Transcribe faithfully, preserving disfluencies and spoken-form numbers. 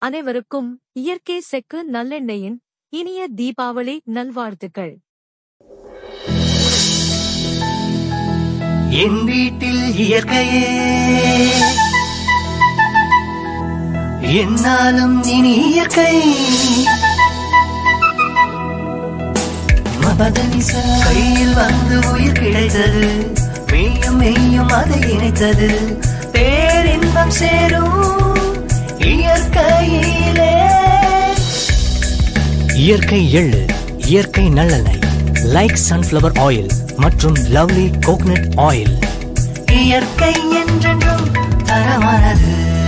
அனைவருக்கும் இயற்கை செக்கு நல்லெண்ணெயின் இனிய தீபாவளி நல்வாழ்த்துக்கள். என் வீட்டில் இயற்கையே என்னாலும் இனி இயற்கை மபதனிச கையில் வந்து உயிர் கிடைத்தது, மெய்யும் மெய்யும் அதை இணைத்தது, பேரின்பம் சேரும் இயற்கையிலே. இயற்கை எள்ளு, இயற்கை நல்லெண்ணெய், லைக் சன்ஃப்ளவர் ஆயில் மற்றும் லவ்லி கோகனட் ஆயில். இயற்கை என்றென்றும் தரமானது.